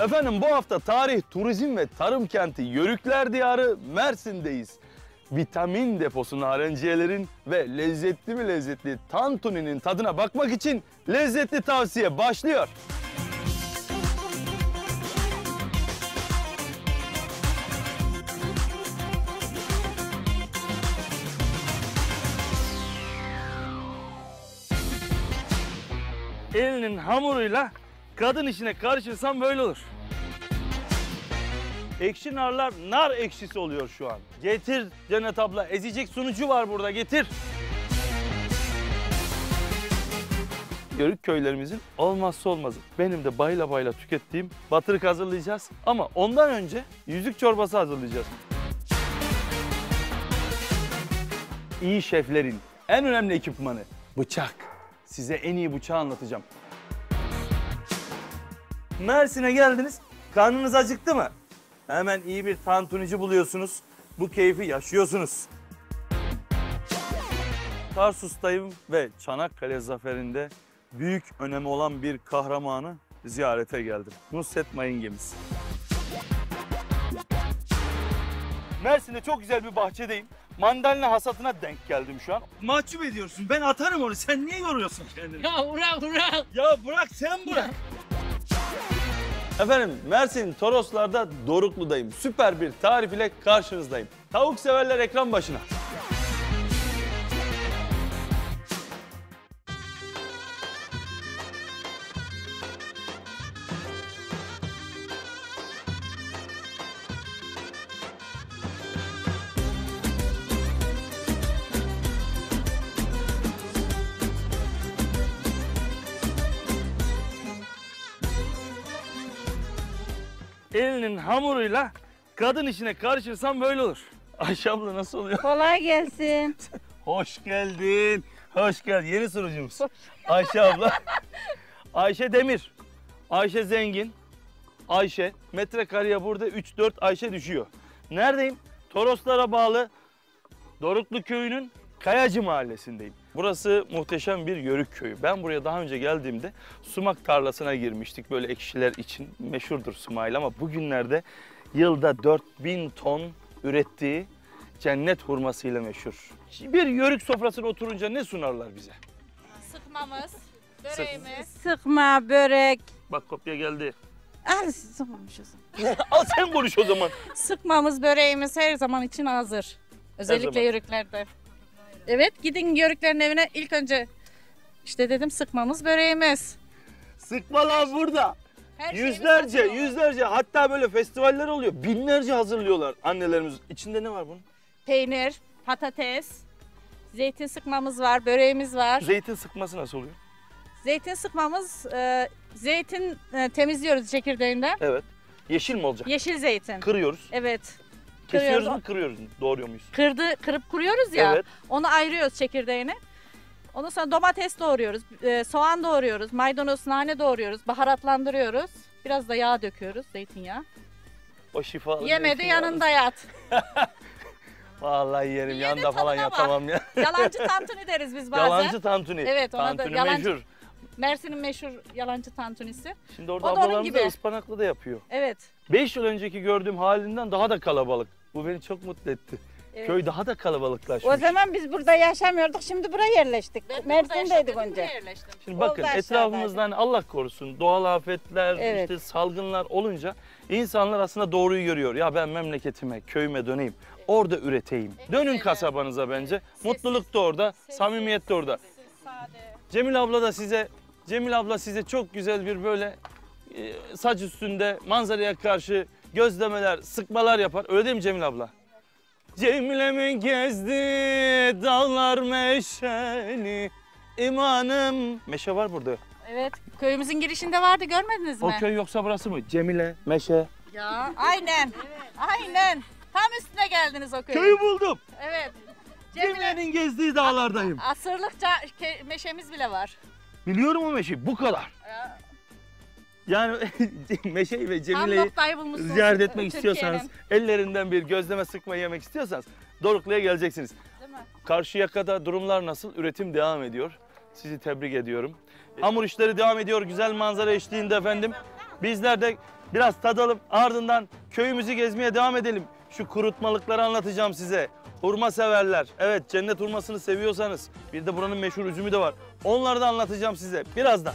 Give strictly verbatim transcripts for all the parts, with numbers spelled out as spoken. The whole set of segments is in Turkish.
Efendim bu hafta tarih, turizm ve tarım kenti Yörükler Diyarı Mersin'deyiz. Vitamin deposu narenciyelerin ve lezzetli mi lezzetli tantuninin tadına bakmak için lezzetli tavsiye başlıyor. Elinin hamuruyla kadın işine karışırsan böyle olur. Ekşi narlar nar ekşisi oluyor şu an. Getir Cennet abla, ezecek sunucu var burada, getir. Yörük köylerimizin olmazsa olmazı. Benim de bayla bayla tükettiğim batırık hazırlayacağız. Ama ondan önce yüzük çorbası hazırlayacağız. İyi şeflerin en önemli ekipmanı bıçak. Size en iyi bıçağı anlatacağım. Mersin'e geldiniz, karnınız acıktı mı? Hemen iyi bir tantunici buluyorsunuz. Bu keyfi yaşıyorsunuz. Tarsus'tayım ve Çanakkale Zaferi'nde büyük önemi olan bir kahramanı ziyarete geldim. Nusret Mayın gemisi. Mersin'de çok güzel bir bahçedeyim. Mandalina hasatına denk geldim şu an. Mahcup ediyorsun. Ben atarım onu. Sen niye yoruyorsun kendini? Ya bırak bırak. Ya bırak, sen bırak. Efendim Mersin Toroslar'da Doruklu'dayım. Süper bir tarif ile karşınızdayım. Tavuk severler ekran başına. Elinin hamuruyla kadın işine karışırsan böyle olur. Ayşe abla nasıl oluyor? Kolay gelsin. Hoş geldin. Hoş geldin. Yeni sunucumuz. Ayşe abla. Ayşe Demir. Ayşe Zengin. Ayşe. Metrekareye burada üç dört Ayşe düşüyor. Neredeyim? Toroslara bağlı Doruklu köyünün Kayacı mahallesindeyim. Burası muhteşem bir yörük köyü. Ben buraya daha önce geldiğimde sumak tarlasına girmiştik böyle ekşiler için. Meşhurdur sumayla ama bugünlerde yılda dört bin ton ürettiği cennet hurmasıyla meşhur. Bir yörük sofrasına oturunca ne sunarlar bize? Sıkmamız, böreğimiz. Sıkma, börek. Bak kopya geldi. Ah, sıkmamış o zaman. Al sen konuş o zaman. Sıkmamız, böreğimiz her zaman için hazır. Özellikle zaman. yörüklerde. Evet, gidin yörüklerin evine ilk önce işte dedim sıkmamız, böreğimiz. Sıkmalar burada. Her şeyimiz Yüzlerce, hazır olur. yüzlerce hatta böyle festivaller oluyor. Binlerce hazırlıyorlar annelerimiz. İçinde ne var bunun? Peynir, patates, zeytin sıkmamız var, böreğimiz var. Zeytin sıkması nasıl oluyor? Zeytin sıkmamız, e, zeytin e, temizliyoruz çekirdeğinden. Evet. Yeşil mi olacak? Yeşil zeytin. Kırıyoruz. Evet. Kesiyoruz Kırıyoruz. mu, kırıyoruz mu? Doğruyor muyuz? Kırdı, kırıp kuruyoruz ya. Evet. Onu ayırıyoruz çekirdeğini. Ondan sonra domates doğruyoruz, e, soğan doğruyoruz, maydanoz, nane doğruyoruz, baharatlandırıyoruz. Biraz da yağ döküyoruz, zeytinyağı. O şifalı Yemedi zeytinyağı. yanında yat. Vallahi yerim, Yedi yanında falan tadına bak. yatamam ya. Yalancı tantuni deriz biz bazen. Yalancı tantuni. Evet, ona da Tantuni yalancı- meşhur. Mersin'in meşhur yalancı tantunisi. Şimdi orada O da onun ablalarımız da gibi. ıspanaklı da yapıyor. Evet. Beş yıl önceki gördüğüm halinden daha da kalabalık. Bu beni çok mutlu etti. Evet. Köy daha da kalabalıklaşmış. O zaman biz burada yaşamıyorduk, şimdi buraya yerleştik. Mersin'deydik önce. Şimdi bakın Oldu etrafımızda hani Allah korusun doğal afetler, Evet. işte salgınlar olunca insanlar aslında doğruyu görüyor. Ya ben memleketime, köyüme döneyim. Orada üreteyim. Dönün kasabanıza bence. Mutluluk da orada, samimiyet de orada. Cemil abla da size, Cemil abla size çok güzel bir böyle e, saç üstünde manzaraya karşı gözlemeler, sıkmalar yapar. Öyle değil mi Cemil abla? Cemile mi gezdi dağlar meşeli, imanım. Meşe var burada. Evet. Köyümüzün girişinde vardı, görmediniz mi? O köy yoksa burası mı? Cemile, meşe. Ya aynen. Aynen. Tam üstüne geldiniz o köyün. Köyü buldum. Evet. Cemile, Cemile'nin gezdiği dağlardayım. asırlıkça ke- meşemiz bile var. Biliyorum o meşeyi, bu kadar. Ya, Yani Meşe'yi ve tam Cemile'yi noktayı bulmuşsunuz. ziyaret etmek Türkiye'nin. istiyorsanız, ellerinden bir gözleme sıkma yemek istiyorsanız Doruklu'ya geleceksiniz. Değil mi? Karşıyaka'da durumlar nasıl? Üretim devam ediyor. Sizi tebrik ediyorum. Hamur işleri devam ediyor güzel manzara eşliğinde efendim. Bizler de Biraz tadalım, ardından köyümüzü gezmeye devam edelim. Şu kurutmalıkları anlatacağım size. Hurma severler. Evet, cennet hurmasını seviyorsanız. Bir de buranın meşhur üzümü de var. Onları da anlatacağım size birazdan.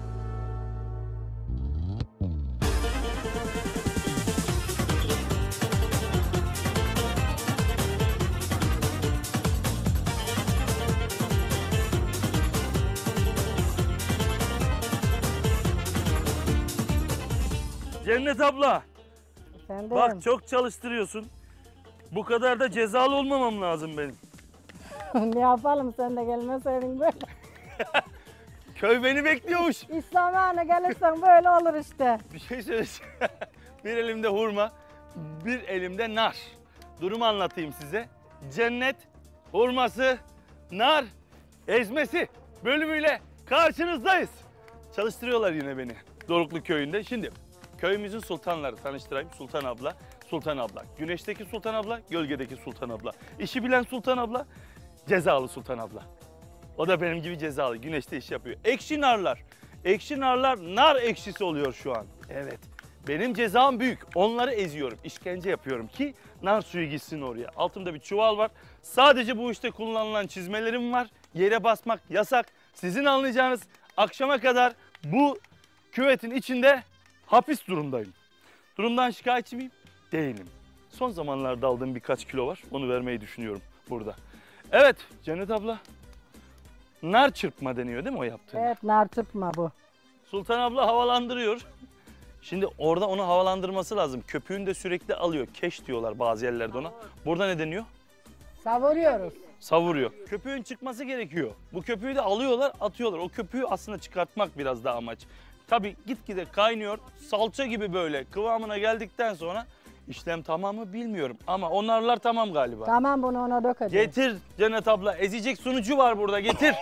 Cennet abla, Efendim. bak çok çalıştırıyorsun. Bu kadar da cezalı olmamam lazım benim. Ne yapalım, sen de gelmeseydin böyle. Köy beni bekliyormuş. İş zamanı gelirsen böyle olur işte. Bir şey söyleyeceğim. Bir elimde hurma, bir elimde nar. Durumu anlatayım size. Cennet hurması, nar ezmesi bölümüyle karşınızdayız. Çalıştırıyorlar yine beni Doruklu köyünde. Şimdi köyümüzün sultanları tanıştırayım. Sultan abla, Sultan abla. Güneşteki Sultan abla, gölgedeki Sultan abla. İşi bilen Sultan abla, cezalı Sultan abla. O da benim gibi cezalı. Güneşte iş yapıyor. Ekşi narlar. Ekşi narlar nar ekşisi oluyor şu an. Evet. Benim cezam büyük. Onları eziyorum. İşkence yapıyorum ki nar suyu gitsin oraya. Altımda bir çuval var. Sadece bu işte kullanılan çizmelerim var. Yere basmak yasak. Sizin anlayacağınız akşama kadar bu küvetin içinde hapis durumdayım. Durumdan şikayetçi miyim? Değilim. Son zamanlarda aldığım birkaç kilo var. Onu vermeyi düşünüyorum burada. Evet Cennet abla. Nar çırpma deniyor değil mi o yaptığın? Evet, nar çırpma bu. Sultan abla havalandırıyor. Şimdi orada onu havalandırması lazım. Köpüğünü de sürekli alıyor. Keş diyorlar bazı yerlerde ona. Burada ne deniyor? Savuruyoruz. Savuruyor. Köpüğün çıkması gerekiyor. Bu köpüğü de alıyorlar, atıyorlar. O köpüğü aslında çıkartmak biraz daha amaç. Tabii gitgide kaynıyor. Salça gibi böyle kıvamına geldikten sonra işlem tamamı bilmiyorum. Ama o narlar tamam galiba. Tamam, bunu ona dökeceğiz. Getir Cennet abla. Ezecek sunucu var burada. Getir.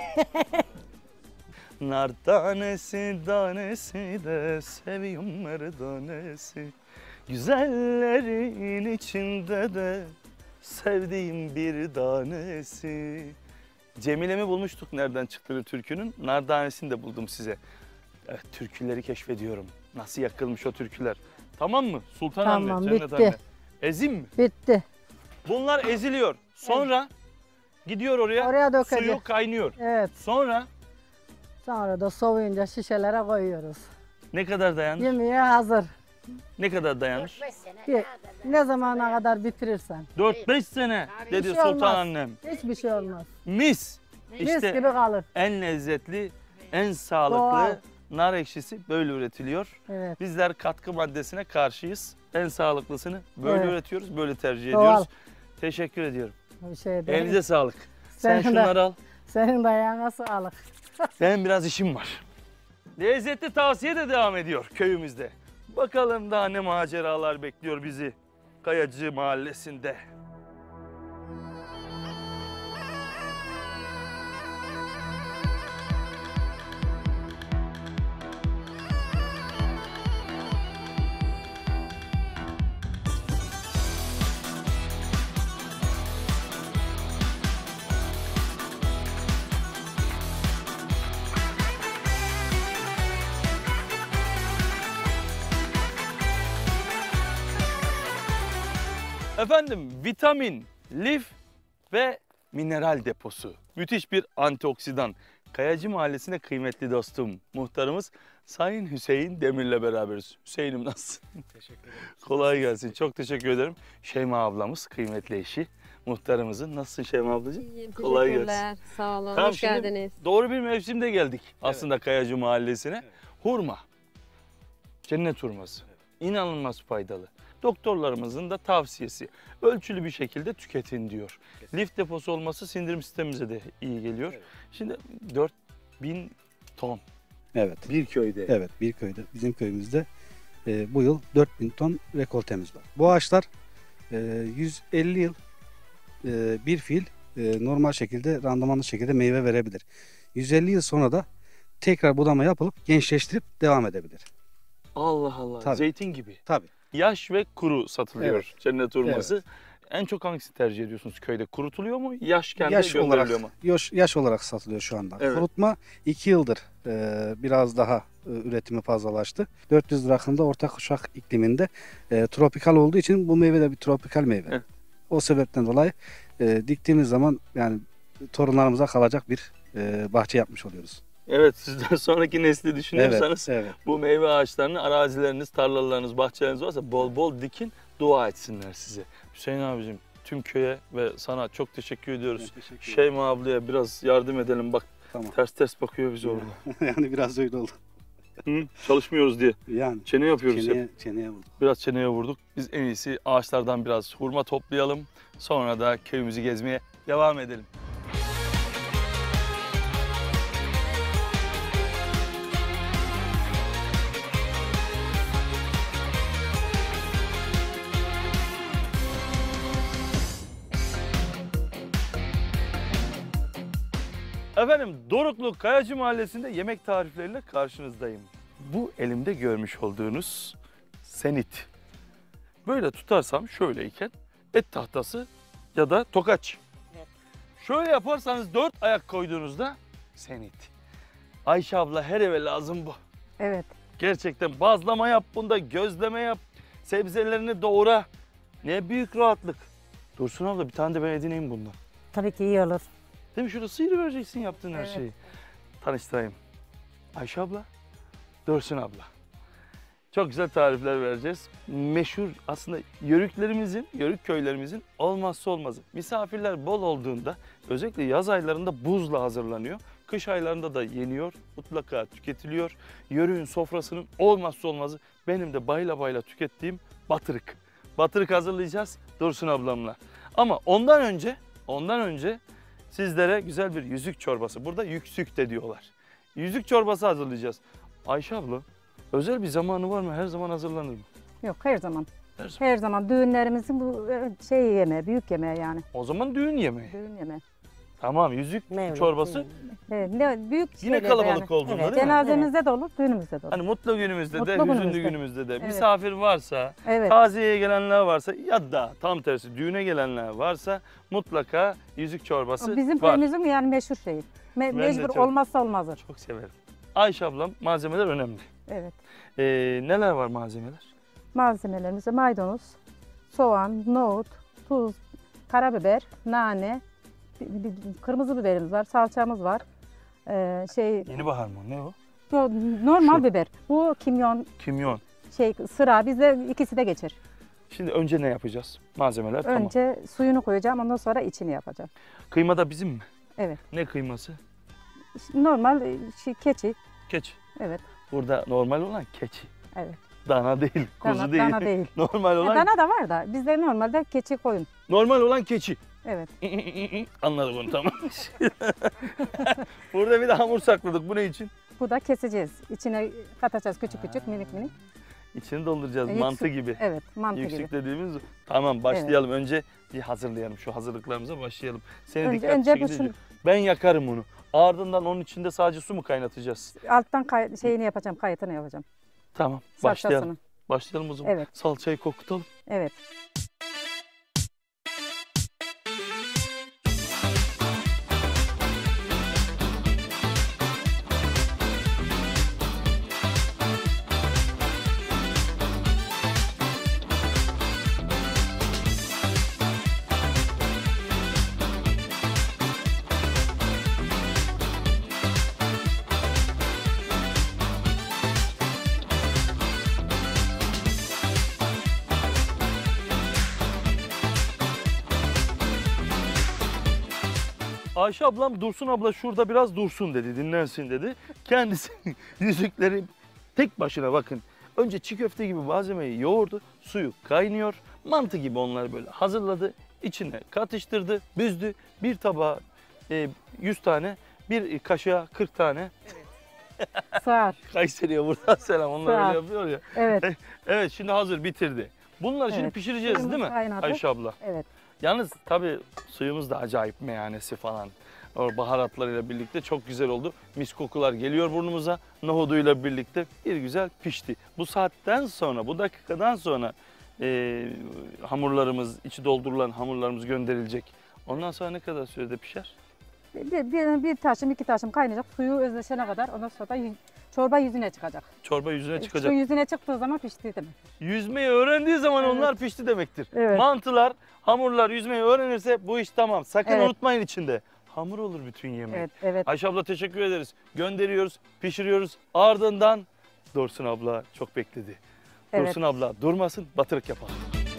Nar tanesi tanesi de seviyorum merdanesi. Güzellerin içinde de sevdiğim bir tanesi. Cemile'mi bulmuştuk nereden çıktığını türkünün. Nar tanesini de buldum size. Evet, türküleri keşfediyorum. Nasıl yakılmış o türküler. Tamam mı? Sultan Tamam, anne, Cennet bitti. anne. Ezeyim mi? Bitti. Bunlar eziliyor. Sonra gidiyor oraya, Oraya dökeceğiz. suyu kaynıyor. Evet. Sonra Sonra da soğuyunca şişelere koyuyoruz. ne kadar dayanır? Yemeğe hazır. Ne kadar dayanır? Bir- Ne zamana kadar bitirirsen. dört beş sene dedi Bir şey Sultan olmaz. annem. Hiçbir şey olmaz. Mis. Mis İşte gibi kalır. en lezzetli, en sağlıklı Doğal. nar ekşisi böyle üretiliyor. Evet. Bizler katkı maddesine karşıyız. En sağlıklısını böyle Evet. üretiyoruz, böyle tercih Doğal. ediyoruz. Teşekkür ediyorum. Bir şey değil. Elinize sağlık. Sen Senin de- şunları al. Senin dayağına sağlık. Benim biraz işim var. Lezzetli tavsiye de devam ediyor köyümüzde. Bakalım daha ne maceralar bekliyor bizi Kayacı Mahallesi'nde. Efendim vitamin, lif ve mineral deposu. Müthiş bir antioksidan. Kayacı Mahallesi'nde kıymetli dostum, muhtarımız Sayın Hüseyin Demir'le beraberiz. Hüseyin'im nasılsın? Teşekkür ederim. Kolay gelsin. Çok teşekkür ederim. Şeyma ablamız, kıymetli eşi muhtarımızın. Nasılsın Şeyma ablacığım? İyiyim, Kolay teşekkürler. Sağ olun, Tamam, hoş şimdi geldiniz. Doğru bir mevsimde geldik aslında Kayacı Mahallesi'ne. Hurma, cennet hurması. İnanılmaz faydalı. Doktorlarımızın da tavsiyesi. Ölçülü bir şekilde tüketin diyor. Lif deposu olması sindirim sistemimize de iyi geliyor. Evet. Şimdi dört bin ton Evet. bir köyde. Evet, bir köyde, bizim köyümüzde e, bu yıl dört bin ton rekoltemiz var. Bu ağaçlar e, yüz elli yıl e, bir fil e, normal şekilde, randımanlı şekilde meyve verebilir. yüz elli yıl sonra da tekrar budama yapılıp gençleştirip devam edebilir. Allah Allah. Tabii. Zeytin gibi. Tabii. Yaş ve kuru satılıyor Evet. cennet hurması. En çok hangisini tercih ediyorsunuz köyde? Kurutuluyor mu? Yaşken de Yaş olarak, gönderiliyor mu? yaş, yaş olarak satılıyor şu anda. Evet. Kurutma iki yıldır e, biraz daha e, üretimi fazlalaştı. dört yüz rakımda orta kuşak ikliminde e, tropikal olduğu için bu meyve de bir tropikal meyve. Evet. O sebepten dolayı e, diktiğimiz zaman yani torunlarımıza kalacak bir e, bahçe yapmış oluyoruz. Evet, sizden sonraki nesli düşünüyorsanız Evet, evet. bu meyve ağaçlarını arazileriniz, tarlalarınız, bahçeleriniz varsa bol bol dikin, dua etsinler size. Hüseyin abicim, tüm köye ve sana çok teşekkür ediyoruz. Ben teşekkür ederim. Şeyma ablaya biraz yardım edelim. Bak Tamam. ters ters bakıyor bize orada. Yani biraz öyle oldu. Hı? Çalışmıyoruz diye. Yani Çene yapıyoruz çeneye, hep. çeneye vurduk. Biraz çeneye vurduk. Biz en iyisi ağaçlardan biraz hurma toplayalım. Sonra da köyümüzü gezmeye devam edelim. Efendim Doruklu Kayacı Mahallesi'nde yemek tarifleriyle karşınızdayım. Bu elimde görmüş olduğunuz senit. Böyle tutarsam şöyleyken et tahtası ya da tokaç. Evet. Şöyle yaparsanız dört ayak koyduğunuzda senit. Ayşe abla her eve lazım bu. Evet. Gerçekten bazlama yap bunda, gözleme yap, sebzelerini doğra. Ne büyük rahatlık. Dursun abla bir tane de ben edineyim bundan. Tabii ki iyi olur. Değil mi? Şurada sıyırı vereceksin yaptığın her Evet. şeyi. Tanıştırayım. Ayşe abla, Dursun abla. Çok güzel tarifler vereceğiz. Meşhur aslında yörüklerimizin, yörük köylerimizin olmazsa olmazı. Misafirler bol olduğunda özellikle yaz aylarında buzla hazırlanıyor. Kış aylarında da yeniyor, mutlaka tüketiliyor. Yörüğün sofrasının olmazsa olmazı benim de bayla bayla tükettiğim batırık. Batırık hazırlayacağız Dursun ablamla. Ama ondan önce, ondan önce sizlere güzel bir yüzük çorbası. Burada yüksük de diyorlar. Yüzük çorbası hazırlayacağız. Ayşe abla, özel bir zamanı var mı? Her zaman hazırlanır mı? Yok her zaman. Her zaman. Her zaman düğünlerimizin bu e, şey yemeği, büyük yemeği yani. O zaman düğün yemeği. Düğün yemeği. Tamam, yüzük Mevlüt, çorbası. Evet, ne, büyük Yine şeylerde kalabalık yani. olduğunda Evet, değil mi? cenazemizde de olur, düğünümüzde de olur. Hani mutlu günümüzde Mutlu de, günümüzde. hüzünlü günümüzde de Evet. misafir varsa, Evet. taziyeye gelenler varsa ya da tam tersi düğüne gelenler varsa mutlaka yüzük çorbası Bizim var. köyümüzün yani meşhur şeyi. Me- de mecbur çok- olmazsa olmazı. Çok severim. Ayşe ablam malzemeler önemli. Evet. Ee, neler var malzemeler? Malzemelerimiz maydanoz, soğan, nohut, tuz, karabiber, nane, bi- bi- kırmızı biberimiz var, salçamız var. Ee, şey Yeni bahar mı? Ne o? yo, normal Şu. biber. Bu kimyon, Kimyon. şey sıra bizde ikisi de geçer. Şimdi önce ne yapacağız? Malzemeler tamam. Önce suyunu koyacağım, ondan sonra içini yapacağım. Kıyma da bizim mi? Evet. Ne kıyması? Normal e, şey, keçi. Keçi. Evet. Burada normal olan keçi. Evet. Dana değil, kuzu Dana, değil. dana değil. Normal Ha, olan dana da var da bizde normalde keçi koyun. normal olan keçi. Evet. Anladık onu tamam. Burada bir de hamur sakladık. Bu ne için? Bu da keseceğiz. İçine katacağız küçük küçük minik minik. İçini dolduracağız E, mantı yüksek- gibi. Evet, mantı Yüksek gibi. dediğimiz tamam başlayalım. Önce bir hazırlayalım şu hazırlıklarımıza başlayalım. Seni Önce, dikkatli önce bu şekilde şunu, izle. Ben yakarım onu. Ardından onun içinde sadece su mu kaynatacağız? alttan kay- şeyini yapacağım, kayıtını yapacağım. Tamam başlayalım. Salçasını. Başlayalım o zaman. Evet. Salçayı kokutalım. Evet. Ayşe ablam Dursun abla şurada biraz dursun dedi, dinlensin dedi. Kendisi yüzükleri tek başına bakın. Önce çiğ köfte gibi malzemeyi yoğurdu, suyu kaynıyor. Mantı gibi onları böyle hazırladı, içine katıştırdı, büzdü. Bir tabağa e, yüz tane, bir kaşığa kırk tane. Sağ ol. Kayseri'ye buradan selam, onlar Sağ ol. öyle yapıyor ya. Evet. Evet şimdi hazır, bitirdi. Bunları şimdi Evet. pişireceğiz değil mi Suyumuz kaynadı. Ayşe abla? Evet. Yalnız tabii suyumuz da acayip meyhanesi falan. O baharatlarıyla birlikte çok güzel oldu. Mis kokular geliyor burnumuza. Nohuduyla birlikte bir güzel pişti. Bu saatten sonra, bu dakikadan sonra e, hamurlarımız, içi doldurulan hamurlarımız gönderilecek. Ondan sonra ne kadar sürede pişer? Bir, bir, bir taşım iki taşım kaynayacak suyu özleşene kadar ondan sonra da yüz- çorba yüzüne çıkacak. Çorba yüzüne çıkacak. Su yüzüne çıktığı zaman pişti demek. Yüzmeyi öğrendiği zaman Evet. onlar pişti demektir. Evet. Mantılar, hamurlar yüzmeyi öğrenirse bu iş tamam. Sakın Evet. unutmayın içinde. Hamur olur bütün yemek. Evet, evet. Ayşe abla teşekkür ederiz. Gönderiyoruz, pişiriyoruz. Ardından Dursun abla çok bekledi. Evet. Dursun abla durmasın, batırık yapalım.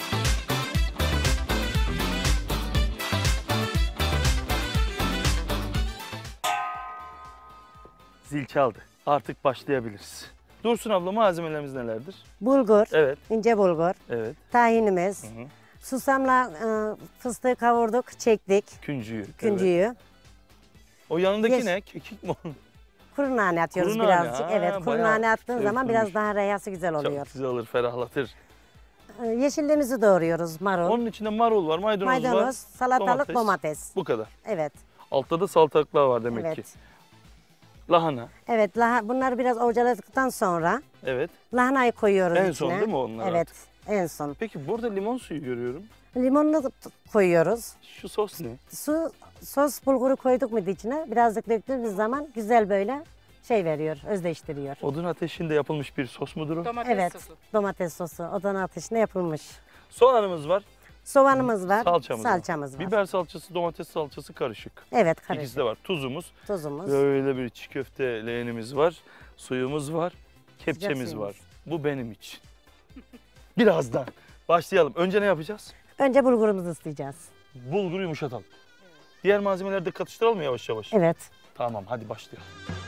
Zil çaldı. Artık başlayabiliriz. Dursun abla malzemelerimiz nelerdir? Bulgur, Evet, ince bulgur, evet. tahinimiz, Hı hı. susamla e, fıstığı kavurduk, çektik, Küncüyü. Evet. küncüyü. O yanındaki Yes. ne? Kekik mi? Kuru nane atıyoruz Kuru nane, birazcık. ha, Evet, kuru bayağı nane attığın şey zaman yapılmış. biraz daha reyası güzel oluyor. Çok güzel olur, ferahlatır. E, Yeşilliğimizi doğruyoruz, marul, Onun içinde marul var, maydanoz, maydanoz, var. salatalık, domates. domates. Bu kadar. Evet, Altta da salatalıklar var demek evet. ki. Lahana. Evet, laha, bunları biraz ovcaladıktan sonra Evet. lahanayı koyuyoruz En içine. son değil mi onlar Evet, artık? en son. Peki burada limon suyu görüyorum. Limonunu t- koyuyoruz. Şu sos ne? Su, sos bulguru koyduk mu içine, birazcık döktüğümüz zaman güzel böyle şey veriyor, özleştiriyor. Odun ateşinde yapılmış bir sos mudur o? Domates Evet, sosu. domates sosu odan ateşine yapılmış. Soğanımız var, Soğanımız var, salçamız, salçamız var. var. Biber salçası, domates salçası karışık. Evet, İkisi karışık. de var. Tuzumuz, Tuzumuz. böyle bir çiğ köfte leğenimiz var. Suyumuz var, kepçemiz suyumuz. var. Bu benim için. Birazdan başlayalım. Önce ne yapacağız? Önce bulgurumuzu ıslayacağız. Bulguru yumuşatalım. Diğer malzemeleri de katıştıralım mı yavaş yavaş? Evet. Tamam, hadi başlayalım.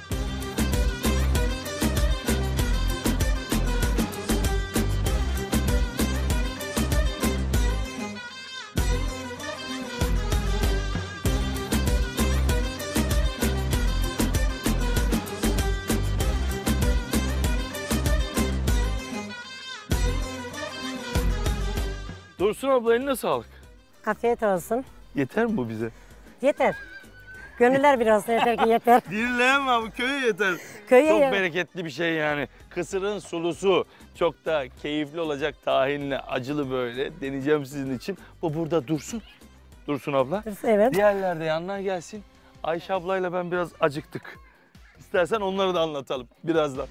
Dursun abla eline sağlık. Afiyet olsun. Yeter mi bu bize? Yeter. Gönüller biraz yeter ki yeter. Dinleyemem, bu köye yeter. Köye Çok ye- bereketli bir şey yani. Kısırın sulusu çok da keyifli olacak, tahinli, acılı böyle. Deneyeceğim sizin için. Bu burada dursun. Dursun abla. Evet. Diğerler de yanına gelsin. Ayşe ablayla ben biraz acıktık. İstersen onları da anlatalım birazdan.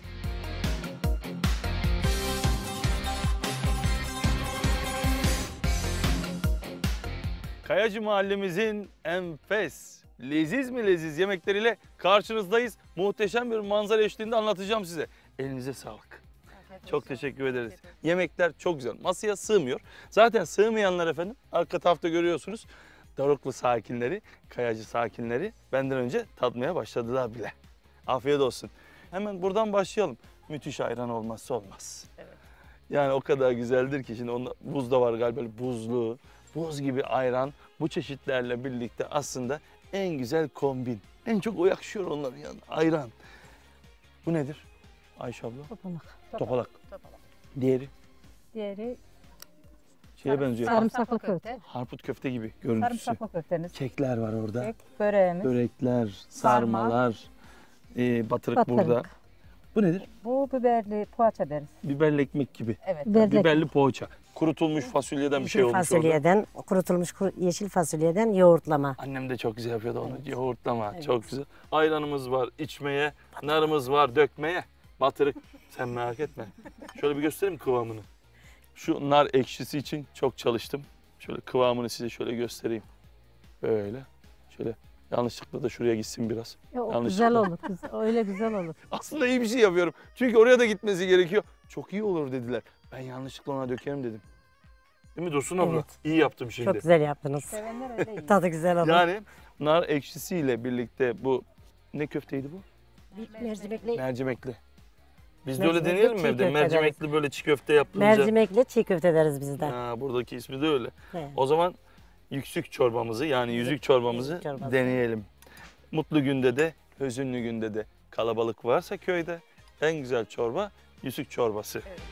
Kayacı mahallemizin enfes, leziz mi leziz yemekleriyle karşınızdayız. Muhteşem bir manzara eşliğinde anlatacağım size. Elinize sağlık. Çok teşekkür ederiz. Yemekler çok güzel. Masaya sığmıyor. Zaten sığmayanlar efendim arka tarafta görüyorsunuz. Doruklu sakinleri, Kayacı sakinleri benden önce tadmaya başladılar bile. Afiyet olsun. Hemen buradan başlayalım. Müthiş ayran olmazsa olmaz. Evet. Yani o kadar güzeldir ki şimdi onda buz da var galiba buzlu. Buz gibi ayran bu çeşitlerle birlikte aslında en güzel kombin. En çok o yakışıyor onların yanında. Ayran. Bu nedir Ayşe abla? Topalak. Topalak. Topalak. Diğeri Diğeri şeye benziyor. sarımsaklı köfte. Harput köfte gibi görüntüsü. Sarımsaklı köftemiz. Kekler var orada. Kek, böreğimiz. Börekler, Sarma. sarmalar, e, batırık, Batırık. burada. Bu nedir? Bu biberli poğaça deriz. Biberli ekmek gibi. Evet. Biberli. Biberli poğaça. Kurutulmuş fasulyeden bir şey Yeşil olmuş orada. fasulyeden, kurutulmuş kuru- yeşil fasulyeden yoğurtlama. Annem de çok güzel yapıyordu onu. Yoğurtlama Evet. çok güzel. Ayranımız var içmeye, narımız var dökmeye. Batırık sen merak etme. Şöyle bir göstereyim kıvamını. Şu nar ekşisi için çok çalıştım. Şöyle kıvamını size şöyle göstereyim. Böyle. Şöyle yanlışlıkla da şuraya gitsin biraz. Ya, o Yanlış güzel yapma. olur. güzel- Öyle güzel olur. Aslında iyi bir şey yapıyorum. Çünkü oraya da gitmesi gerekiyor. Çok iyi olur dediler. Ben yanlışlıkla ona dökerim dedim. Değil mi Dursun abla? Evet. İyi yaptım şimdi. Çok güzel yaptınız. Sevenler öyle yiyor. Tadı güzel oldu. Yani nar ekşisiyle birlikte bu ne köfteydi bu? Mercimekli, Mercimekli. Biz de öyle Mercimekli deneyelim mi çiğ evde? köfte Mercimekli böyle çiğ köfte yapınca. mercimekli çiğ köfte deriz biz de. Ha, buradaki ismi de öyle. Evet. O zaman yüksük çorbamızı yani yüzük çorbamızı Yüzük çorbası. deneyelim. Mutlu günde de, hüzünlü günde de kalabalık varsa köyde en güzel çorba yüzük çorbası. Evet.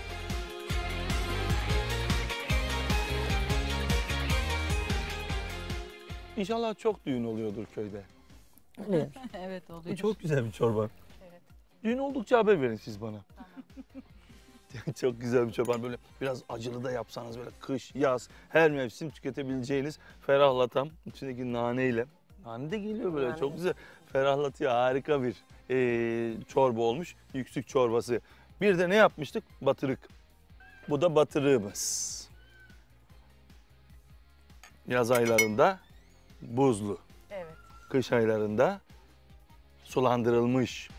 İnşallah çok düğün oluyordur köyde. Oluyor. Evet Bu oluyor. çok güzel bir çorba. Evet. Düğün oldukça haber verin siz bana. Çok güzel bir çorba. Böyle biraz acılı da yapsanız böyle kış, yaz, her mevsim tüketebileceğiniz ferahlatan içindeki naneyle. Nane de geliyor böyle Nane. çok güzel. Ferahlatıyor. Harika bir e, çorba olmuş. Yüksük çorbası. Bir de ne yapmıştık? Batırık. Bu da batırığımız. Yaz aylarında buzlu. Evet. Kış aylarında sulandırılmış.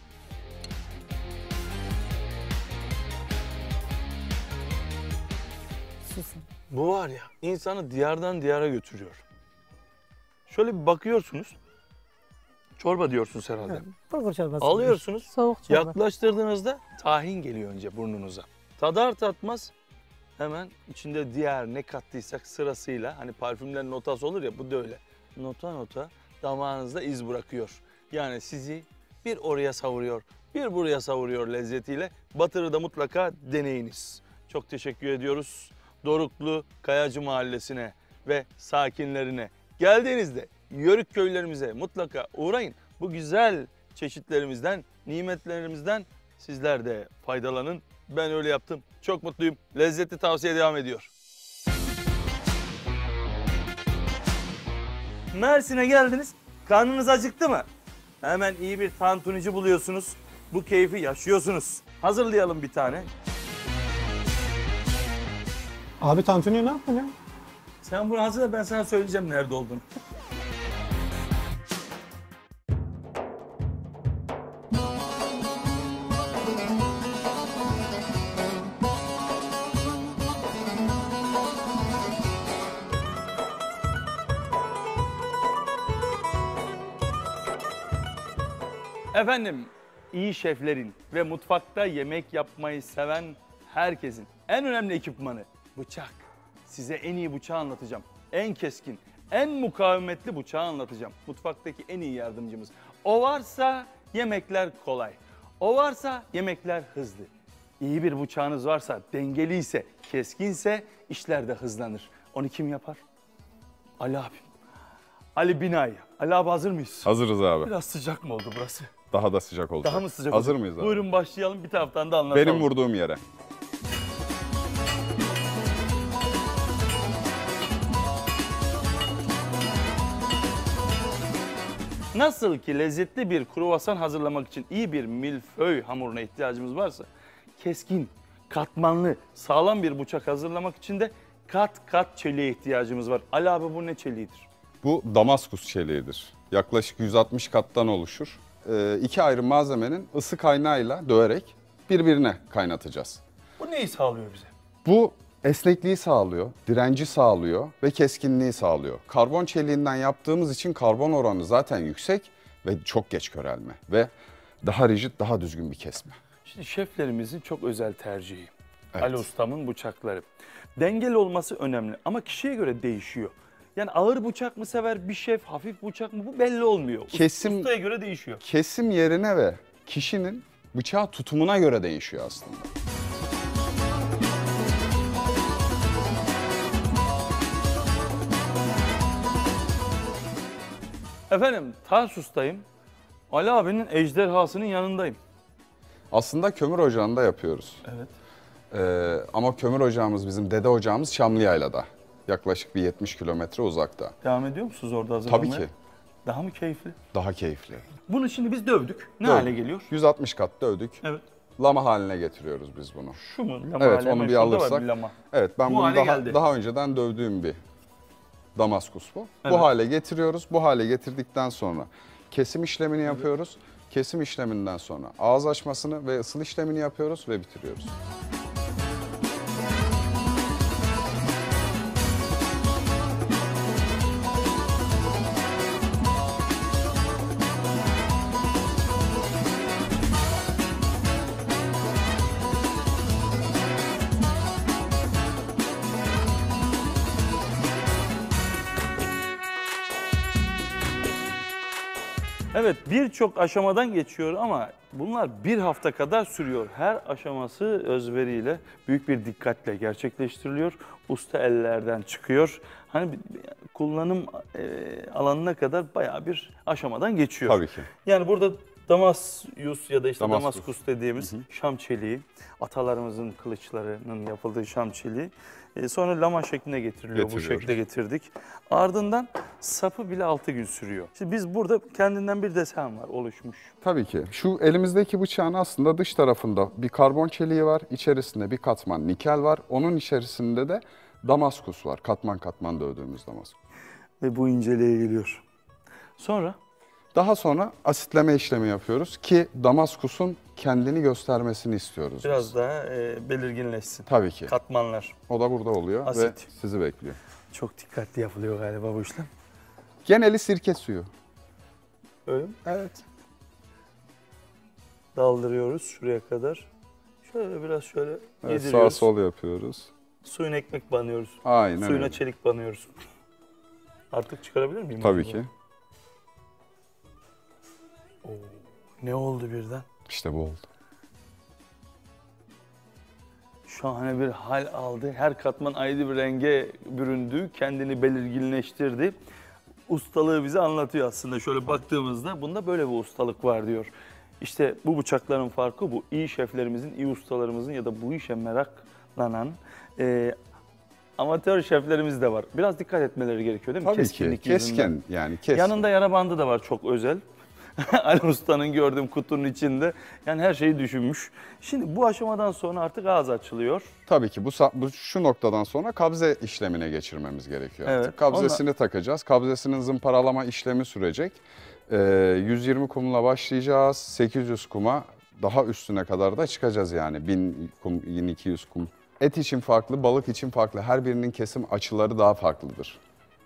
Susun. Bu var ya insanı diyardan diyara götürüyor. Şöyle bir bakıyorsunuz. Çorba diyorsunuz herhalde. Bulgur çorbası. Alıyorsunuz. Soğuk çorba. Yaklaştırdığınızda tahin geliyor önce burnunuza. Tadar tatmaz hemen içinde diğer ne kattıysak sırasıyla hani parfümlerin notası olur ya bu da öyle. Nota nota damağınızda iz bırakıyor. Yani sizi bir oraya savuruyor, bir buraya savuruyor lezzetiyle. Batırı da mutlaka deneyiniz. Çok teşekkür ediyoruz Doruklu Kayacı Mahallesi'ne ve sakinlerine. Geldiğinizde Yörük köylerimize mutlaka uğrayın. Bu güzel çeşitlerimizden, nimetlerimizden sizler de faydalanın. Ben öyle yaptım. Çok mutluyum. Lezzetli tavsiye devam ediyor. Mersin'e geldiniz. Karnınız acıktı mı? Hemen iyi bir tantunici buluyorsunuz. Bu keyfi yaşıyorsunuz. Hazırlayalım bir tane. Abi tantuni ne yaptın ya? Sen bunu hazırla, ben sana söyleyeceğim nerede olduğunu. Efendim, iyi şeflerin ve mutfakta yemek yapmayı seven herkesin en önemli ekipmanı bıçak. Size en iyi bıçağı anlatacağım. En keskin, en mukavemetli bıçağı anlatacağım. Mutfaktaki en iyi yardımcımız. O varsa yemekler kolay. O varsa yemekler hızlı. İyi bir bıçağınız varsa, dengeliyse, keskinse işler de hızlanır. Onu kim yapar? Ali abim. Ali Binay. Ali abi hazır mıyız? Hazırız abi. Biraz sıcak mı oldu burası? Daha da sıcak olacak. Daha mı sıcak Hazır olacak? mıyız abi? Buyurun başlayalım, bir taraftan da anlatalım. Benim vurduğum yere. Nasıl ki lezzetli bir kruvasan hazırlamak için iyi bir milföy hamuruna ihtiyacımız varsa, keskin, katmanlı, sağlam bir bıçak hazırlamak için de kat kat çeliğe ihtiyacımız var. Ali abi bu ne çeliğidir? Bu Damaskus çeliğidir. Yaklaşık yüz altmış kattan oluşur. Ee, iki ayrı malzemenin ısı kaynağıyla döverek birbirine kaynatacağız. Bu neyi sağlıyor bize? Bu esnekliği sağlıyor, direnci sağlıyor ve keskinliği sağlıyor. Karbon çeliğinden yaptığımız için karbon oranı zaten yüksek ve çok geç körelme ve daha rigid, daha düzgün bir kesme. Şimdi şeflerimizin çok özel tercihi. Evet. Ali ustamın bıçakları. Dengeli olması önemli ama kişiye göre değişiyor. Yani ağır bıçak mı sever bir şef, hafif bıçak mı, bu belli olmuyor. Ust- Kesim- Ustaya göre değişiyor. Kesim yerine ve kişinin bıçağı tutumuna göre değişiyor aslında. Efendim Tarsus'tayım. Ali abinin ejderhasının yanındayım. Aslında kömür ocağında yapıyoruz. Evet. Ee, ama kömür ocağımız bizim dede ocağımız Çamlıyayla'da. Yaklaşık bir yetmiş kilometre uzakta. Devam ediyor musunuz orada hazırlamaya? Tabii ki. Daha mı keyifli? Daha keyifli. Bunu şimdi biz dövdük. Ne Dövdük. hale geliyor? yüz altmış kat dövdük. Evet. Lama haline getiriyoruz biz bunu. Şu mu? Lama Evet, hale onu mi? bir Şurada var alırsak. bir lama. Evet, ben Bu bunu hale daha, geldi. daha önceden dövdüğüm bir Damaskus bu. Evet. Bu hale getiriyoruz. Bu hale getirdikten sonra kesim işlemini yapıyoruz. Kesim işleminden sonra ağız açmasını ve ısıl işlemini yapıyoruz ve bitiriyoruz. Evet, birçok aşamadan geçiyor ama bunlar bir hafta kadar sürüyor. Her aşaması özveriyle, büyük bir dikkatle gerçekleştiriliyor. Usta ellerden çıkıyor. Hani bir- kullanım e, alanına kadar bayağı bir aşamadan geçiyor. Tabii ki. Yani burada Damasyus ya da işte Damaskus. Damaskus dediğimiz Hı hı. Şam çeliği, atalarımızın kılıçlarının yapıldığı Şam çeliği. E, sonra lama şekline getiriliyor. Bu Getiriyoruz. şekilde getirdik. Ardından sapı bile altı gün sürüyor. Şimdi biz burada kendinden bir desen var oluşmuş. Tabii ki. Şu elimizdeki bıçağın aslında dış tarafında bir karbon çeliği var. İçerisinde bir katman nikel var. Onun içerisinde de Damaskus var. Katman katman dövdüğümüz Damaskus. Ve bu inceliğe geliyor. Sonra Daha sonra asitleme işlemi yapıyoruz ki Damaskus'un kendini göstermesini istiyoruz. biraz biz. daha e, belirginleşsin. Tabii ki. Katmanlar. O da burada oluyor Asit. ve sizi bekliyor. Çok dikkatli yapılıyor galiba bu işlem. Geneli sirke suyu. Öyle mi? Evet. Daldırıyoruz şuraya kadar. Şöyle biraz şöyle Evet, sağ yediriyoruz. sol yapıyoruz. Suyuna ekmek banıyoruz. Aynen Suyuna öyle. çelik banıyoruz. Artık çıkarabilir miyim? Tabii acaba? ki. Oo, ne oldu birden? İşte bu oldu. Şahane bir hal aldı. Her katman ayrı bir renge büründü. Kendini belirginleştirdi. Ustalığı bize anlatıyor aslında. Şöyle baktığımızda bunda böyle bir ustalık var diyor. İşte bu bıçakların farkı bu. İyi şeflerimizin, iyi ustalarımızın ya da bu işe meraklanan e, amatör şeflerimiz de var. Biraz dikkat etmeleri gerekiyor değil mi? Tabii ki. Keskinlik yüzünden. Keskin yani keskin. Yanında yara bandı da var çok özel. Ali Usta'nın gördüğüm kutunun içinde. Yani her şeyi düşünmüş. Şimdi bu aşamadan sonra artık ağız açılıyor. Tabii ki bu, sa- bu şu noktadan sonra kabze işlemine geçirmemiz gerekiyor artık. Evet, Kabzesini takacağız. Kabzesinin zımparalama işlemi sürecek. Ee, yüz yirmi kumla başlayacağız. sekiz yüz kuma daha üstüne kadar da çıkacağız yani. bin kum, bin iki yüz kum. Et için farklı, balık için farklı. Her birinin kesim açıları daha farklıdır.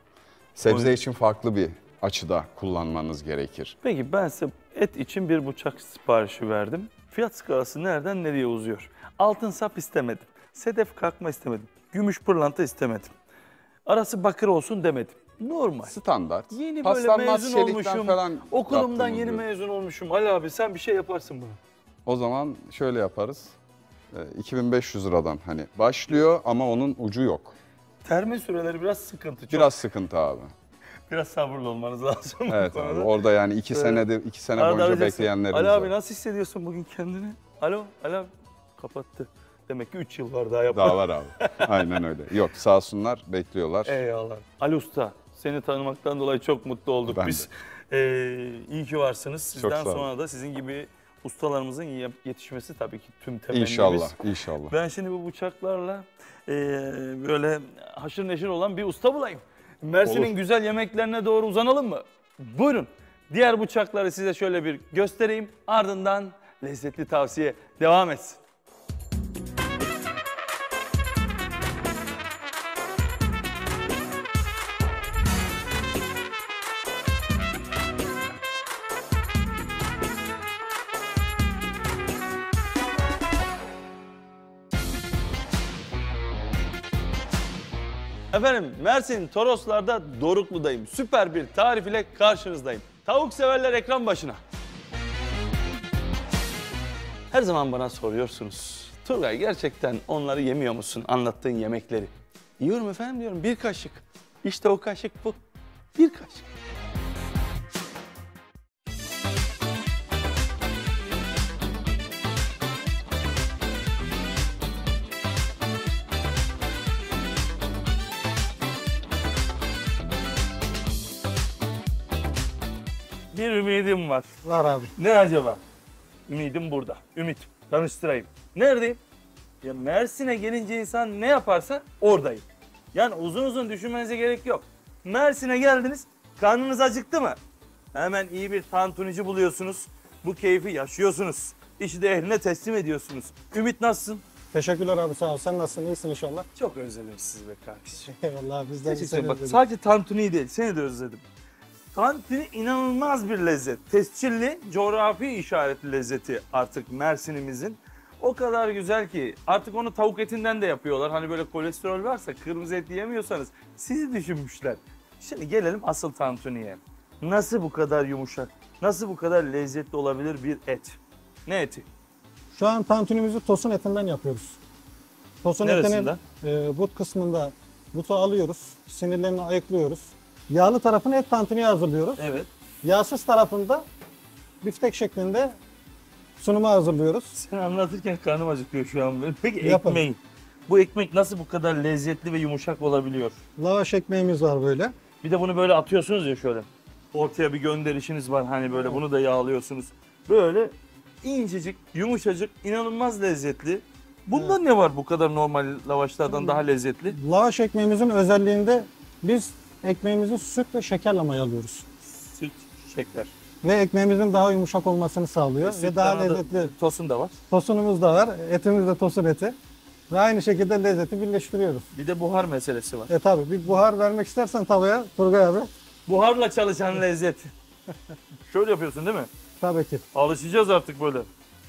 Sebze O- için farklı bir açıda kullanmanız gerekir. Peki ben size et için bir bıçak siparişi verdim. Fiyat skalası nereden nereye uzuyor? Altın sap istemedim. Sedef kalkma istemedim. Gümüş pırlanta istemedim. Arası bakır olsun demedim. Normal. Standart. Yeni böyle Paslanmaz mezun çelikten olmuşum. falan Okulumdan yaptığımız yeni bir- mezun olmuşum. Ali abi sen bir şey yaparsın bunu. O zaman şöyle yaparız. Ee, iki bin beş yüz liradan hani başlıyor ama onun ucu yok. Terme süreleri biraz sıkıntı. Çok. Biraz sıkıntı abi. Biraz sabırlı olmanız lazım. bu Evet konuda. abi. Orada yani iki Evet. senedir iki sene Arada boyunca arayacaksın. bekleyenlerimiz Ali abi var. nasıl hissediyorsun bugün kendini? Alo, Ali abi kapattı. Demek ki üç yıl var daha yapmak. Daha var abi. Aynen öyle. Yok sağ olsunlar bekliyorlar. Eyvallah. Ali Usta, seni tanımaktan dolayı çok mutlu olduk Ben biz. Ee, iyi ki varsınız. Sizden sağ olun. sonra da sizin gibi ustalarımızın ye- yetişmesi tabii ki tüm temennimiz. İnşallah, inşallah. Ben şimdi bu bıçaklarla e, böyle haşır neşir olan bir usta bulayım. Mersin'in Olur. güzel yemeklerine doğru uzanalım mı? Buyurun. Diğer bıçakları size şöyle bir göstereyim. Ardından lezzetli tavsiye devam etsin. Efendim Mersin Toroslar'da Doruklu'dayım. Süper bir tarif ile karşınızdayım. Tavuk severler ekran başına. Her zaman bana soruyorsunuz. Turgay gerçekten onları yemiyor musun anlattığın yemekleri? Yiyorum efendim diyorum bir kaşık. İşte o kaşık bu. Bir kaşık. Bir ümidim var. Var abi. Ne acaba? Ümidim burada. Ümit. Tanıştırayım. Neredeyim? Ya Mersin'e gelince insan ne yaparsa oradayım. Yani uzun uzun düşünmenize gerek yok. Mersin'e geldiniz, karnınız acıktı mı? Hemen iyi bir tantunici buluyorsunuz. Bu keyfi yaşıyorsunuz. İşi de ehline teslim ediyorsunuz. Ümit nasılsın? Teşekkürler abi sağ ol. Sen nasılsın? İyisin inşallah. Çok özledim sizi be kardeşim. Eyvallah bizden de Gerçekten seni bak özledik. sadece tantuni değil, seni de özledim. Tantuni inanılmaz bir lezzet. Tescilli, coğrafi işaretli lezzeti artık Mersin'imizin. O kadar güzel ki artık onu tavuk etinden de yapıyorlar. Hani böyle kolesterol varsa kırmızı et yiyemiyorsanız sizi düşünmüşler. Şimdi gelelim asıl tantuniye. Nasıl bu kadar yumuşak, nasıl bu kadar lezzetli olabilir bir et? Ne eti? Şu an tantunimizi tosun etinden yapıyoruz. Tosun etinin Neresinden? e, but kısmında butu alıyoruz. Sinirlerini ayıklıyoruz. Yağlı tarafını et tantuniye hazırlıyoruz. Evet. Yağsız tarafında biftek şeklinde sunuma hazırlıyoruz. Sen anlatırken karnım acıkıyor şu an benim. Peki Yapın. ekmeği. Bu ekmek nasıl bu kadar lezzetli ve yumuşak olabiliyor? Lavaş ekmeğimiz var böyle. Bir de bunu böyle atıyorsunuz ya şöyle. Ortaya bir gönderişiniz var hani böyle bunu da yağlıyorsunuz. Böyle incecik, yumuşacık, inanılmaz lezzetli. Bundan ne var bu kadar normal lavaşlardan daha lezzetli? Lavaş ekmeğimizin özelliğinde biz ekmeğimizi süt ve şekerle mayalıyoruz. Süt, şeker. Ve ekmeğimizin daha yumuşak olmasını sağlıyor. Süt ve daha yanında lezzetli. Tosun da var. Tosunumuz da var. Etimiz de tosun eti. Ve aynı şekilde lezzeti birleştiriyoruz. Bir de buhar meselesi var. E tabi bir buhar vermek istersen tavaya Turgay abi. Buharla çalışan lezzet. Şöyle yapıyorsun değil mi? Tabii ki. Alışacağız artık böyle.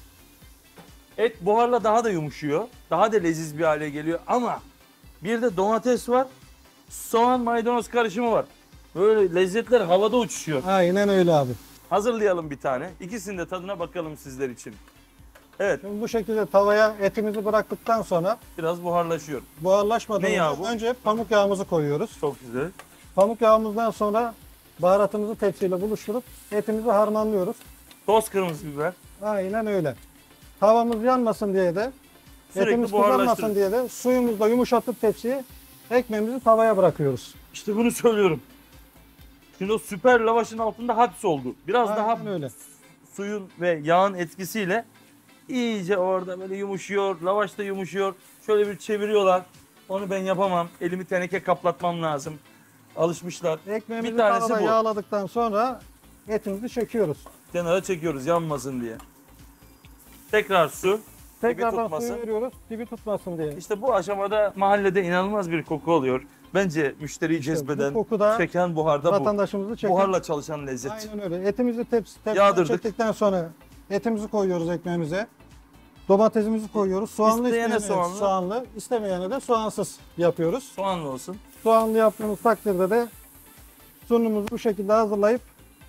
Et buharla daha da yumuşuyor. Daha da leziz bir hale geliyor ama bir de domates var. Soğan maydanoz karışımı var. Böyle lezzetler havada uçuşuyor. Aynen öyle abi. Hazırlayalım bir tane. İkisinin de tadına bakalım sizler için. Evet, Şimdi bu şekilde tavaya etimizi bıraktıktan sonra biraz buharlaşıyor. buharlaşmadan Ne yağı bu? önce pamuk yağımızı koyuyoruz. Çok güzel. Pamuk yağımızdan sonra baharatımızı tepsiyle buluşturup etimizi harmanlıyoruz. Toz kırmızı biber. Aynen öyle. Tavamız yanmasın diye de Sürekli etimiz buharlaştırın. kızarmasın diye de suyumuzla yumuşatıp tepsiyi ekmeğimizi tavaya bırakıyoruz. İşte bunu söylüyorum. Şimdi o süper lavaşın altında hapis oldu. Biraz Aynen daha öyle. suyun ve yağın etkisiyle iyice orada böyle yumuşuyor. Lavaş da yumuşuyor. Şöyle bir çeviriyorlar. Onu ben yapamam. Elimi teneke kaplatmam lazım. Alışmışlar. Ekmeğimizi Bir tanesi tavada bu. yağladıktan sonra etimizi çekiyoruz. Kenara çekiyoruz yanmasın diye. Tekrar su. Tekrardan tutmasın. suyu veriyoruz dibi tutmasın diye. İşte bu aşamada mahallede inanılmaz bir koku oluyor. Bence müşteriyi İşte cezbeden, bu koku da çeken buharda bu. vatandaşımızı çeken. Buharla çalışan lezzet. Aynen öyle. Etimizi tepsi, tepsiden Yağdırdık. çektikten sonra etimizi koyuyoruz ekmeğimize. Domatesimizi koyuyoruz. Soğanlı İsteyene isteyene soğanlı. soğanlı, istemeyene de soğansız yapıyoruz. Soğanlı olsun. Soğanlı yaptığımız takdirde de sunumumuzu bu şekilde hazırlayıp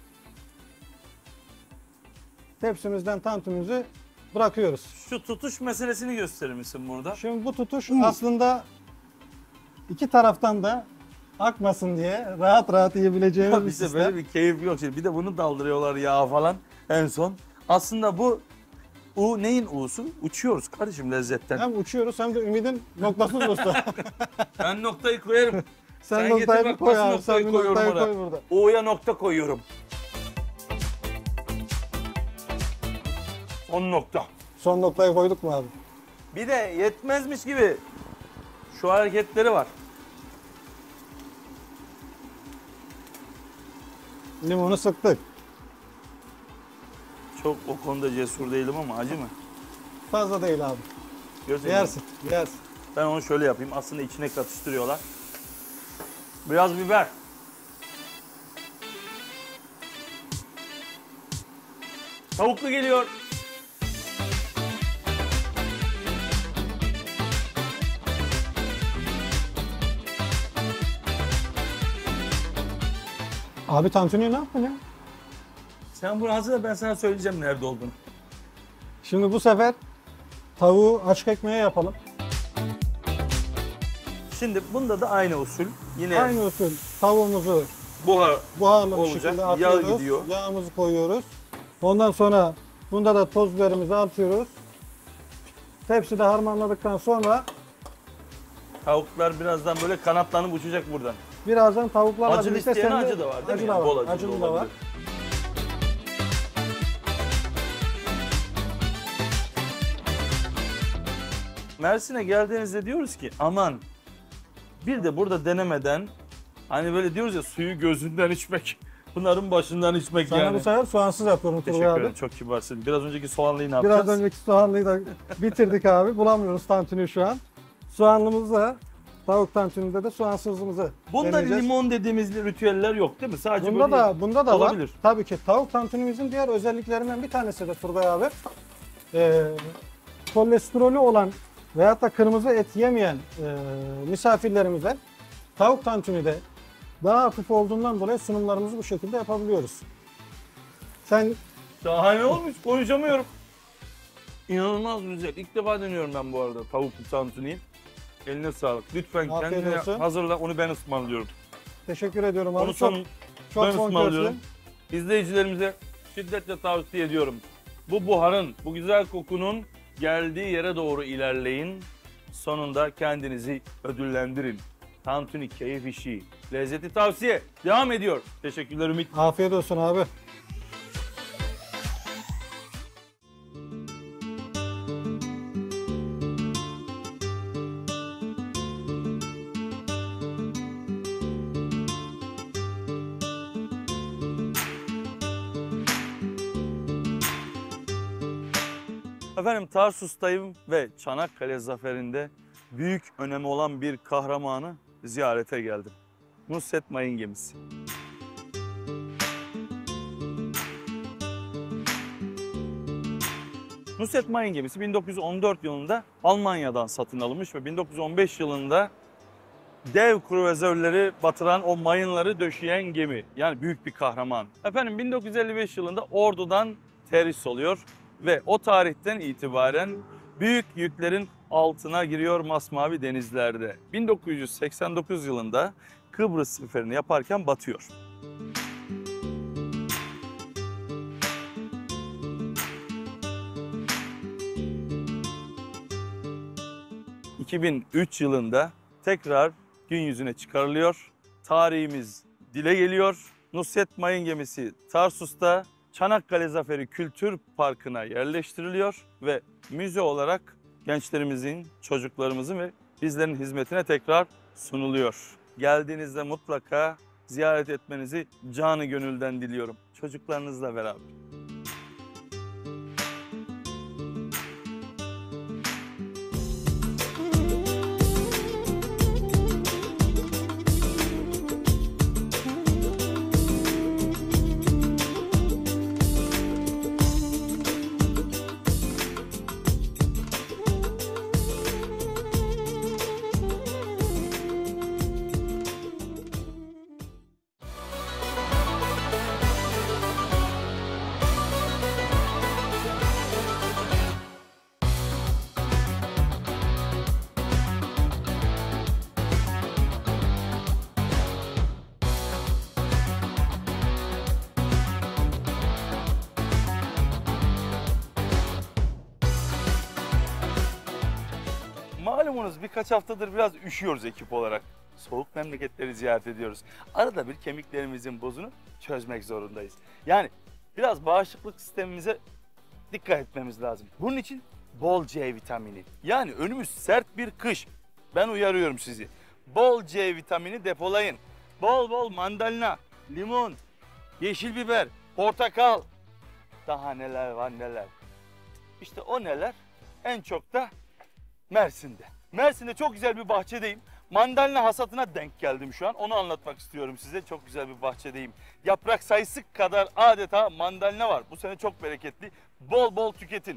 tepsimizden tantunimizi bırakıyoruz. Şu tutuş meselesini gösterir misin burada? Şimdi bu tutuş aslında iki taraftan da akmasın diye rahat rahat yiyebileceğimiz bir Bize sistem. böyle bir keyif yok. Şimdi bir de bunu daldırıyorlar yağ falan en son. Aslında bu U neyin U'su? Uçuyoruz kardeşim lezzetten. Hem uçuyoruz hem de ümidin noktasız usta. Ben noktayı koyarım. Sen, Sen noktayı getir bir bak, koy nasıl abi. noktayı Sen bir koyuyorum noktayı oraya. koy burada. U'ya nokta koyuyorum. Son nokta. Son noktayı koyduk mu abi? Bir de yetmezmiş gibi şu hareketleri var. Limonu sıktık. Çok o konuda cesur değilim ama acı mı? Fazla değil abi. Gerçekten. Yersin, yersin. Ben onu şöyle yapayım. Aslında içine katıştırıyorlar. Biraz biber. Tavuklu geliyor. Abi tantuni ne yaptın ya? Sen bunu hazırla, ben sana söyleyeceğim nerede olduğunu. Şimdi bu sefer tavuğu açık ekmeğe yapalım. Şimdi bunda da aynı usul. Yine Aynı usul tavuğumuzu buhar buharlı bir olacak. şekilde Yağ atıyoruz. gidiyor. Yağımızı koyuyoruz. Ondan sonra bunda da toz biberimizi atıyoruz. Tepside harmanladıktan sonra tavuklar birazdan böyle kanatlanıp uçacak buradan. birazdan tavuklarla Acılı birlikte isteyene sende- acı da var değil acı mi? da Yani var. bol acılı Acılı da da var. olabilir. Mersin'e geldiğinizde diyoruz ki aman bir de burada denemeden hani böyle diyoruz ya suyu gözünden içmek, pınarın başından içmek Sana yani. bu sefer soğansız yapıyorum Teşekkür Turgay abi. ederim, çok kibarsın. Biraz önceki soğanlıyı ne yapacağız? Biraz önceki soğanlıyı da bitirdik abi. Bulamıyoruz tantuniyi şu an. Soğanlımızla tavuk tantunide de soğansızımızı Bunda deneyeceğiz. limon dediğimiz ritüeller yok değil mi? Sadece Bunda böyle da bunda da olabilir. var. Tabii ki tavuk tantunimizin diğer özelliklerinden bir tanesi de Turgay abi. Ee, kolesterolü olan veyahut da kırmızı et yemeyen e, misafirlerimize tavuk tantunide daha hafif olduğundan dolayı sunumlarımızı bu şekilde yapabiliyoruz. Sen şahane olmuş, konuşamıyorum. İnanılmaz güzel. İlk defa deniyorum ben bu arada tavuklu tantuniyi. Eline sağlık. Lütfen Afiyet kendine olsun. hazırla, onu ben ısmarlıyorum. teşekkür ediyorum abi. Onu çok son çok ben bonkörsün. ısmarlıyorum. İzleyicilerimize şiddetle tavsiye ediyorum. Bu buharın, bu güzel kokunun geldiği yere doğru ilerleyin. Sonunda kendinizi ödüllendirin. Tantuni keyif işi. Lezzeti tavsiye devam ediyor. Teşekkürler Ümit. Afiyet olsun abi. Efendim Tarsus'tayım ve Çanakkale Zaferi'nde büyük önemi olan bir kahramanı ziyarete geldim. Nusret Mayın gemisi. Nusret Mayın gemisi bin dokuz yüz on dört yılında Almanya'dan satın alınmış ve bin dokuz yüz on beş yılında dev kruvazörleri batıran o mayınları döşeyen gemi. Yani büyük bir kahraman. Efendim bin dokuz yüz elli beş yılında Ordu'dan terhis oluyor ve o tarihten itibaren büyük yüklerin altına giriyor masmavi denizlerde. bin dokuz yüz seksen dokuz yılında Kıbrıs seferini yaparken batıyor. iki bin üç yılında tekrar gün yüzüne çıkarılıyor. Tarihimiz dile geliyor. Nusret Mayın gemisi Tarsus'ta Çanakkale Zaferi Kültür Parkı'na yerleştiriliyor ve müze olarak gençlerimizin, çocuklarımızın ve bizlerin hizmetine tekrar sunuluyor. Geldiğinizde mutlaka ziyaret etmenizi canı gönülden diliyorum. Çocuklarınızla beraber. Malumunuz birkaç haftadır biraz üşüyoruz ekip olarak. Soğuk memleketleri ziyaret ediyoruz. Arada bir kemiklerimizin bozunu çözmek zorundayız. Yani biraz bağışıklık sistemimize dikkat etmemiz lazım. Bunun için bol C vitamini. Yani önümüz sert bir kış. Ben uyarıyorum sizi. Bol C vitamini depolayın. Bol bol mandalina, limon, yeşil biber, portakal. Daha neler var neler. İşte o neler en çok da Mersin'de. Mersin'de çok güzel bir bahçedeyim. Mandalina hasatına denk geldim şu an. Onu anlatmak istiyorum size. Çok güzel bir bahçedeyim. Yaprak sayısı kadar adeta mandalina var. Bu sene çok bereketli. Bol bol tüketin.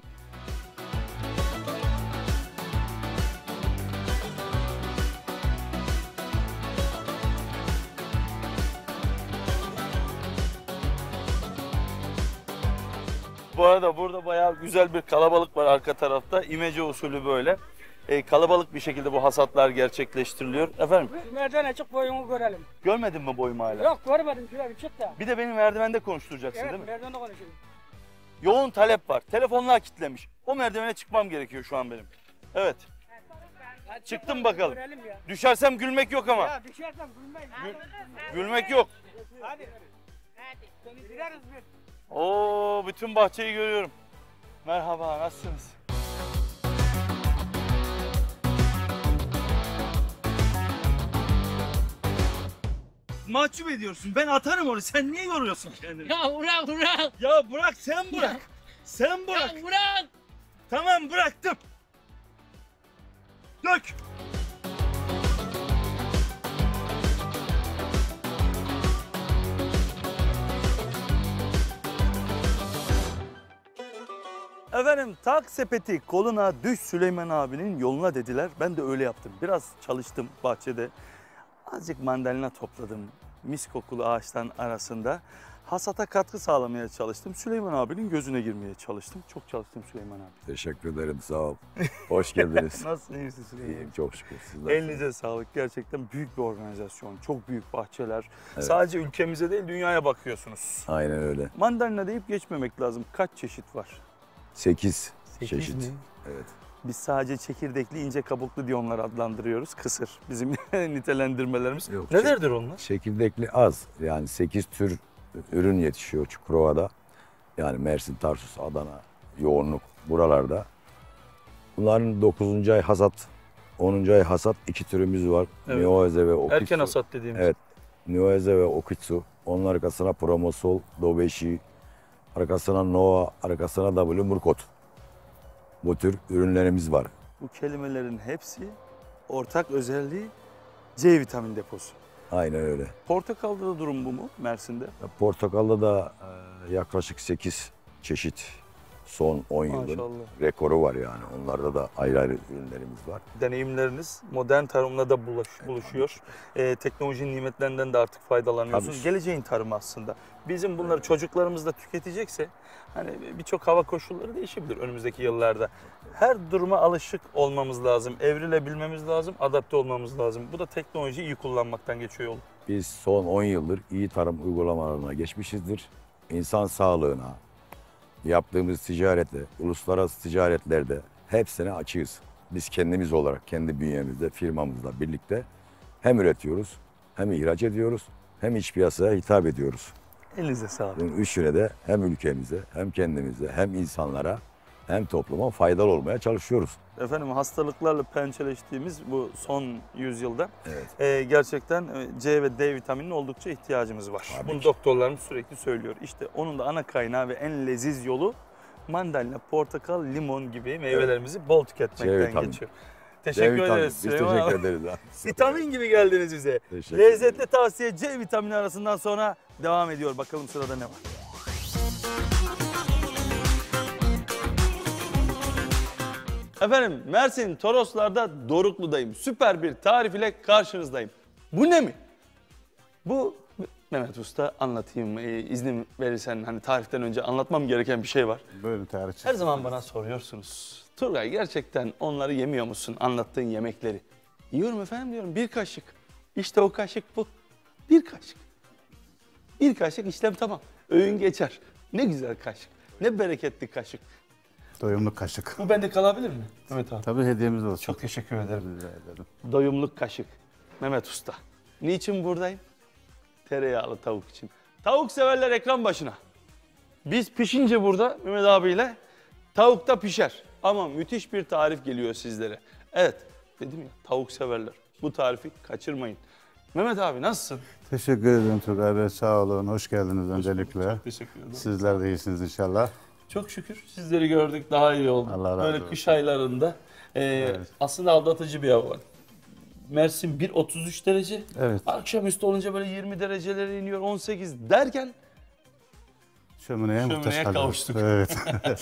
Bu arada burada bayağı güzel bir kalabalık var arka tarafta. İmece usulü böyle. E, kalabalık bir şekilde bu hasatlar gerçekleştiriliyor. Efendim? Merdivene çık, boyunu görelim. Görmedin mi boyumu hala? Yok, görmedim. Şöyle bir çık da. Bir de beni merdivende konuşturacaksın Evet, değil mi? merdivende konuşalım. Yoğun talep var. Telefonlar kilitlemiş. O merdivene çıkmam gerekiyor şu an benim. Evet. Hadi Çıktım çık, bakalım. görelim ya. Düşersem gülmek yok ama. Ya düşersem gülmeyin. Gülmek yok. Hadi. Hadi. Seni gireriz biz. Oo, bütün bahçeyi görüyorum. Merhaba, nasılsınız? Mahcup ediyorsun. Ben atarım onu. Sen niye yoruyorsun kendini? Ya bırak, bırak. Ya bırak, sen bırak. Sen bırak. Ya bırak. Tamam, bıraktım. Dök. Efendim tak sepeti koluna düş Süleyman abinin yoluna dediler. Ben de öyle yaptım. Biraz çalıştım bahçede. Azıcık mandalina topladım. Mis kokulu ağaçların arasında. Hasata katkı sağlamaya çalıştım. Süleyman abinin gözüne girmeye çalıştım. Çok çalıştım Süleyman abi. Teşekkür ederim, sağ ol. Hoş geldiniz. Nasılsın, iyi misin Süleyman abi? İyiyim, çok şükür. Sizler. Elinize sağlık. Gerçekten büyük bir organizasyon. Çok büyük bahçeler. Evet. Sadece ülkemize değil dünyaya bakıyorsunuz. Aynen öyle. Mandalina deyip geçmemek lazım. Kaç çeşit var? Sekiz Sekiz çeşit. mi? Evet. Biz sadece çekirdekli, ince kabuklu diye onları adlandırıyoruz. Kısır. Bizim nitelendirmelerimiz. Yok, Nelerdir onlar? Çekirdekli az. Yani sekiz tür ürün yetişiyor Çukurova'da. Yani Mersin, Tarsus, Adana, yoğunluk buralarda. Bunların dokuzuncu ay hasat, onuncu ay hasat iki türümüz var. Evet. Nioeze ve Okitsu. Erken hasat dediğimiz. Evet. Nioeze ve Okitsu. Onun arkasına Promosol, Dobeşi, arkasına Nova, arkasına W Murkot. Bu tür ürünlerimiz var. Bu kelimelerin hepsi ortak özelliği C vitamini deposu. Aynen öyle. Portakalda da durum bu mu Mersin'de? Portakalda da e, yaklaşık sekiz çeşit son on yılın Maşallah. rekoru var yani. Onlarda da ayrı ayrı ürünlerimiz var. Deneyimleriniz modern tarımla da bulaş, buluşuyor. Ee, teknolojinin nimetlerinden de artık faydalanıyorsunuz. Tabii. Geleceğin tarımı aslında. Bizim bunları çocuklarımız da tüketecekse hani birçok hava koşulları değişebilir önümüzdeki yıllarda. Her duruma alışık olmamız lazım. Evrilebilmemiz lazım, adapte olmamız lazım. Bu da teknolojiyi iyi kullanmaktan geçiyor yol. Biz son on yıldır iyi tarım uygulamalarına geçmişizdir. İnsan sağlığına, yaptığımız ticarette, uluslararası ticaretlerde hepsine açığız. Biz kendimiz olarak, kendi bünyemizde, firmamızla birlikte hem üretiyoruz, hem ihraç ediyoruz, hem iç piyasaya hitap ediyoruz. Elinize sağlık. Bunun üçüne de hem ülkemize, hem kendimize, hem insanlara, hem topluma faydalı olmaya çalışıyoruz. Efendim hastalıklarla pençeleştiğimiz bu son yüzyılda Evet. e, gerçekten e, C ve D vitaminine oldukça ihtiyacımız var. Tabii Bunu ki. doktorlarımız sürekli söylüyor. İşte onun da ana kaynağı ve en leziz yolu mandalina, portakal, limon gibi meyvelerimizi bol tüketmekten C vitamini. geçiyor. Teşekkür C vitamini. ederiz. Biz Süleyman teşekkür abi. ederiz. abi. Vitamin gibi geldiniz bize. Teşekkür Lezzetli ederim. tavsiye C vitamini arasından sonra devam ediyor. Bakalım sırada ne var? Efendim Mersin Toroslar'da Doruklu'dayım. Süper bir tarif ile karşınızdayım. Bu ne mi? Bu Mehmet Usta anlatayım ee, iznin verirsen hani tariften önce anlatmam gereken bir şey var. Böyle tarih. Her zaman bana soruyorsunuz. Turgay gerçekten onları yemiyor musun anlattığın yemekleri? Yiyorum efendim diyorum bir kaşık. İşte o kaşık bu. Bir kaşık. Bir kaşık işlem tamam. Öğün geçer. Ne güzel kaşık. Ne bereketli kaşık. Doyumluk kaşık. Bu bende kalabilir mi? Mehmet abi. Tabii hediyemiz olsun. Çok teşekkür ederim. Rica ederim. Doyumluk kaşık. Mehmet Usta. Niçin buradayım? Tereyağlı tavuk için. Tavuk severler ekran başına. Biz pişince burada Mehmet abiyle tavuk da pişer. Ama müthiş bir tarif geliyor sizlere. Evet dedim ya tavuk severler. Bu tarifi kaçırmayın. Mehmet abi nasılsın? Teşekkür ederim Turgay Bey. Sağ olun. Hoş geldiniz öncelikle. Çok teşekkür ederim. Sizler de iyisiniz inşallah. Çok şükür sizleri gördük daha iyi oldu. Allah razı Böyle olsun. kış aylarında e, aslında aldatıcı bir hava var. Mersin bir otuz üç derece. Evet. Akşamüstü olunca böyle yirmi derecelere iniyor on sekiz derken Şömineye muhtaç Şömineye kalıyoruz. kavuştuk. Evet.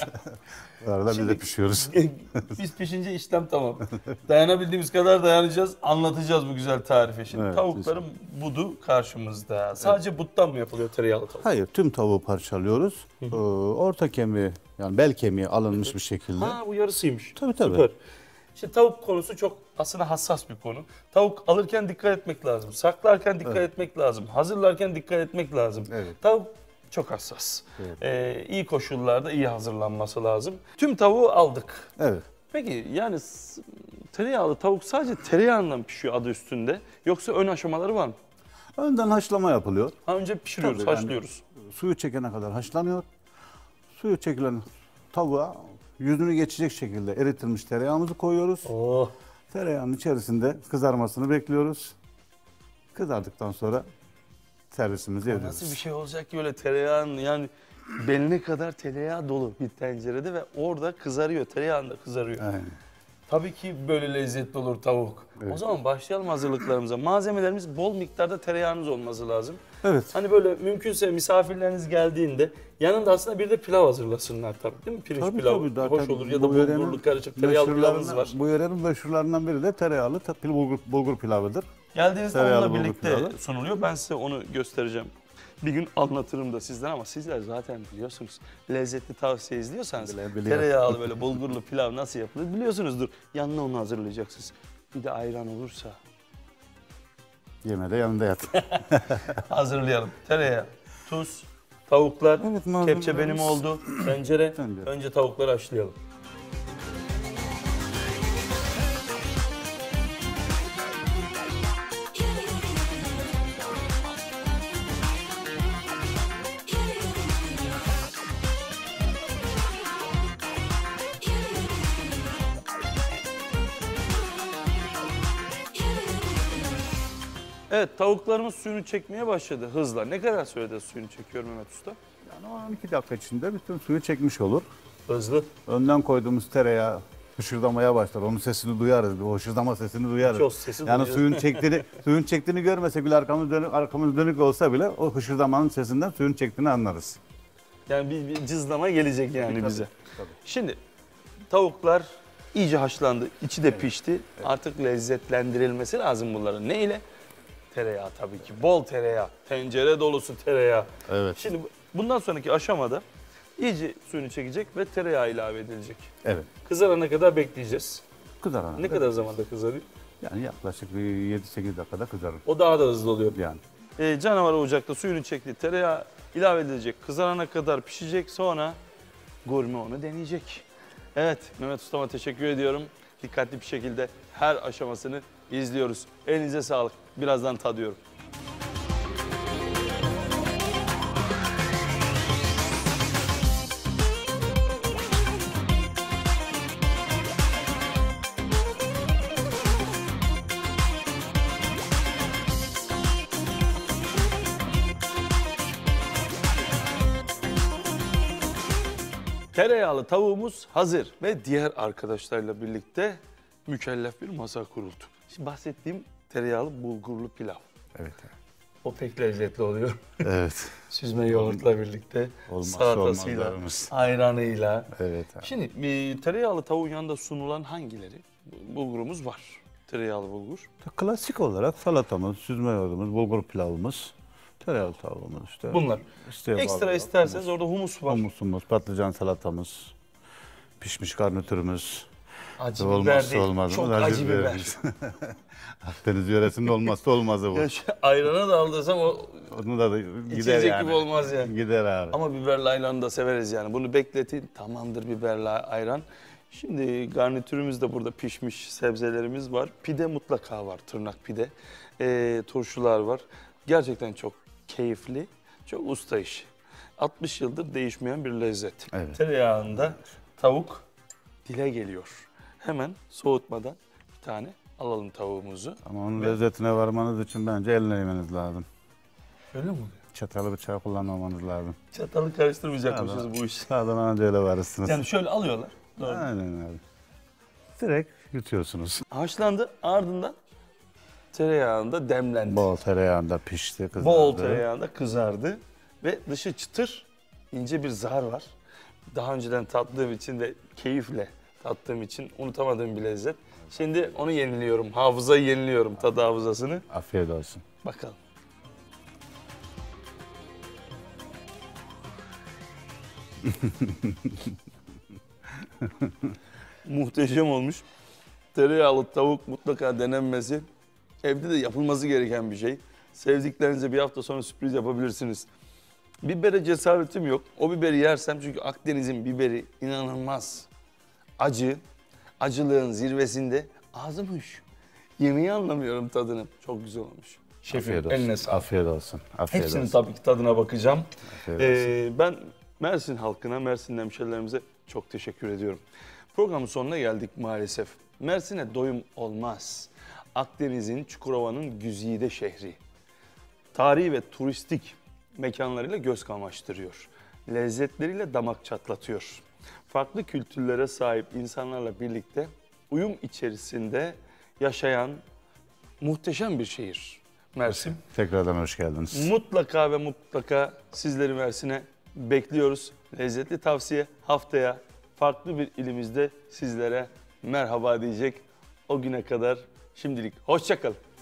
Bu arada biz de Şimdi- pişiyoruz. biz pişince işlem tamam. Dayanabildiğimiz kadar dayanacağız. Anlatacağız bu güzel tarifi. Şimdi Evet, tavukların budu karşımızda. Sadece buttan mı yapılıyor tereyağlı tavuk? Hayır, tüm tavuğu parçalıyoruz. Ee, orta kemiği, yani bel kemiği alınmış bir şekilde. Ha bu yarısıymış. Tabii, tabii. Süper. İşte tavuk konusu çok aslında hassas bir konu. Tavuk alırken dikkat etmek lazım. Saklarken dikkat etmek lazım. Hazırlarken dikkat etmek lazım. Evet. Tavuk çok hassas. Evet. Ee, iyi koşullarda iyi hazırlanması lazım. Tüm tavuğu aldık. Evet. Peki yani s- tereyağlı tavuk sadece tereyağından pişiyor adı üstünde. Yoksa ön aşamaları var mı? Önden haşlama yapılıyor. Ha, önce pişiriyoruz, Tabii yani. haşlıyoruz. Suyu çekene kadar haşlanıyor. Suyu çekilen tavuğa yüzünü geçecek şekilde eritilmiş tereyağımızı koyuyoruz. Oh. Tereyağının içerisinde kızarmasını bekliyoruz. Kızardıktan sonra servisimizi ediyoruz. Nasıl bir şey olacak ki öyle tereyağın yani beline kadar tereyağı dolu bir tencerede ve orada kızarıyor. Tereyağında kızarıyor. Aynen. Tabii ki böyle lezzetli olur tavuk. Evet. O zaman başlayalım hazırlıklarımıza. Malzemelerimiz bol miktarda tereyağınız olması lazım. Evet. Hani böyle mümkünse misafirleriniz geldiğinde yanında aslında bir de pilav hazırlasınlar tabii değil mi? Pirinç Tabii, pilavı tabii. hoş Zaten olur ya bu da yörenin bulgurlu karışık tereyağlı pilavımız var. Bu yörenin meşhurlarından biri de tereyağlı ta- bulgur, bulgur pilavıdır. Geldiğinizde Tereyağlı onunla bulgur birlikte pilavı. sunuluyor. Ben size onu göstereceğim. Bir gün anlatırım da sizden ama sizler zaten biliyorsunuz. Lezzetli tavsiye izliyorsanız Biliyorum. tereyağlı böyle bulgurlu pilav nasıl yapılır biliyorsunuzdur. Yanına onu hazırlayacaksınız. Bir de ayran olursa Yemede yanında yat. hazırlayalım. Tereyağı, tuz, tavuklar, Evet, malzemelerimiz- kepçe benim oldu, tencere. Tencere. Önce tavukları haşlayalım. Evet, tavuklarımız suyunu çekmeye başladı hızla. Ne kadar sürede suyunu çekiyor Mehmet Usta? Yani on iki dakika içinde bütün suyu çekmiş olur. Hızlı. Önden koyduğumuz tereyağı hışırdamaya başlar. Onun sesini duyarız. O hışırdama sesini duyarız. Çok sesi yani duyuyoruz. suyun çektiğini suyun çektiğini görmesek bile arkamız dönük arkamız dönük olsa bile o hışırdamanın sesinden suyun çektiğini anlarız. Yani bir, bir cızlama gelecek yani Tabii, bize. tabii. Şimdi tavuklar iyice haşlandı, içi de pişti. Artık lezzetlendirilmesi lazım bunların. Ne ile? Tereyağı tabii ki. Bol tereyağı. Tencere dolusu tereyağı. Evet. Şimdi bu- bundan sonraki aşamada iyice suyunu çekecek ve tereyağı ilave edilecek. Evet. Kızarana kadar bekleyeceğiz. Kızarana. Ne kadar zamanda kızarıyor? Yani yaklaşık bir yedi sekiz dakikada kızarır. O daha da hızlı oluyor. Yani. Ee, canavar ocakta suyunu çekti. Tereyağı ilave edilecek. Kızarana kadar pişecek. Sonra gurme onu deneyecek. Evet, Mehmet Ustama teşekkür ediyorum. Dikkatli bir şekilde her aşamasını izliyoruz. Elinize sağlık. Birazdan tadıyorum. Tereyağlı tavuğumuz hazır ve diğer arkadaşlarla birlikte mükellef bir masa kuruldu. Şimdi bahsettiğim tereyağlı bulgurlu pilav. Evet. O pek lezzetli oluyor. Evet. Süzme yoğurtla birlikte, Olmazsa salatasıyla, olmazlarımız. ayranıyla. Evet. Şimdi bir tereyağlı tavuğun yanında sunulan hangileri? Bulgurumuz var. Tereyağlı bulgur. Klasik olarak salatamız, süzme yoğurdumuz, bulgur pilavımız, tereyağlı tavuğumuz işte. Bunlar. İsteğe Ekstra bağlı. isterseniz Humus- orada humus var. Humusumuz, patlıcan salatamız, pişmiş garnitürümüz. Acı biber Olmazsa değil, olmazımız çok acı biber. biberimiz. Akdeniz yöresinde olmazsa olmazı bu. Ya şu ayrana da aldırsam o Onu da, da gider içecek yani. gibi olmaz yani. Gider abi. Ama biberli ayranı da severiz yani. Bunu bekletin, tamamdır biberli ayran. Şimdi garnitürümüz de burada pişmiş sebzelerimiz var. Pide mutlaka var, tırnak pide. Ee, turşular var. Gerçekten çok keyifli, çok usta işi. altmış yıldır değişmeyen bir lezzet. Evet. Tereyağında tavuk dile geliyor. Hemen soğutmadan bir tane alalım tavuğumuzu. Ama onun lezzetine varmanız için bence eline yemeniz lazım. Öyle mi oluyor? Çatalı bıçağı kullanmamanız lazım. Çatalı karıştırmayacakmışız Sağdan- bu iş. Sağdan anca öyle varırsınız. Yani şöyle alıyorlar. Doğru. Aynen abi. Direkt yutuyorsunuz. Haşlandı, ardından tereyağında demlendi. Bol tereyağında pişti, kızardı. Bol tereyağında kızardı ve dışı çıtır, ince bir zar var. Daha önceden tattığım için ve keyifle tattığım için unutamadığım bir lezzet. Şimdi onu yeniliyorum, hafızayı yeniliyorum, tadı hafızasını. Afiyet olsun. Bakalım. Muhteşem olmuş. Tereyağlı tavuk mutlaka denenmesi, evde de yapılması gereken bir şey. Sevdiklerinize bir hafta sonra sürpriz yapabilirsiniz. Bibere cesaretim yok. O biberi yersem çünkü Akdeniz'in biberi inanılmaz acı. Acılığın zirvesinde ağzım uyuşuyor. Yemeği anlamıyorum tadını. Çok güzel olmuş. Şefim Afiyet olsun. eline sağlık. Afiyet olsun. Afiyet Hepsinin olsun. tabii ki tadına bakacağım. Afiyet olsun. Ee, ben Mersin halkına, Mersin hemşerilerimize çok teşekkür ediyorum. Programın sonuna geldik maalesef. Mersin'e doyum olmaz. Akdeniz'in, Çukurova'nın güzide şehri. Tarihi ve turistik mekanlarıyla göz kamaştırıyor. Lezzetleriyle damak çatlatıyor. Farklı kültürlere sahip insanlarla birlikte uyum içerisinde yaşayan muhteşem bir şehir Mersin. Tekrardan hoş geldiniz. Mutlaka ve mutlaka sizleri Mersin'e bekliyoruz. Lezzetli tavsiye haftaya farklı bir ilimizde sizlere merhaba diyecek. O güne kadar şimdilik hoşça kalın.